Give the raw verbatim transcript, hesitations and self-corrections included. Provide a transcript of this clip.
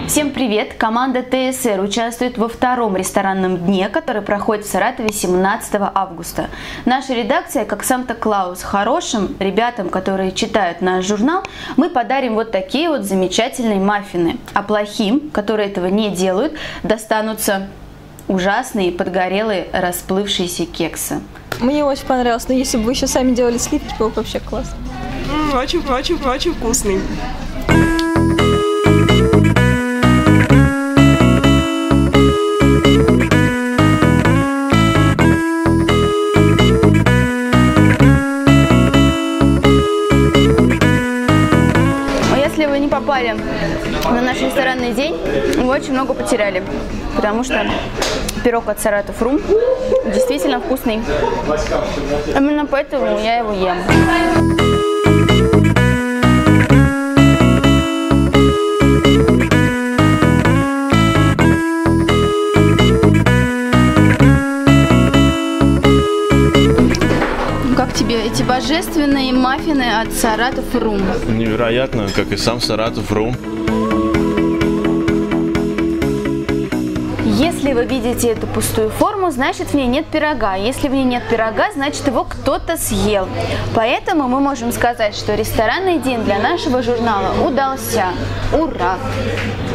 Всем привет! Команда ТСР участвует во втором ресторанном дне, который проходит в Саратове семнадцатого августа. Наша редакция, как Санта-Клаус, хорошим ребятам, которые читают наш журнал, мы подарим вот такие вот замечательные маффины. А плохим, которые этого не делают, достанутся ужасные, подгорелые, расплывшиеся кексы. Мне очень понравилось, но если бы вы еще сами делали сливки, было бы вообще классно. Очень-очень-очень вкусный. Если вы не попали на наш ресторанный день, вы очень много потеряли, потому что пирог от Саратов Рум действительно вкусный. Именно поэтому я его ем. Как тебе эти божественные маффины от Саратов Рум? Невероятно, как и сам Саратов Рум. Если вы видите эту пустую форму, значит в ней нет пирога. Если в ней нет пирога, значит его кто-то съел. Поэтому мы можем сказать, что ресторанный день для нашего журнала удался. Ура!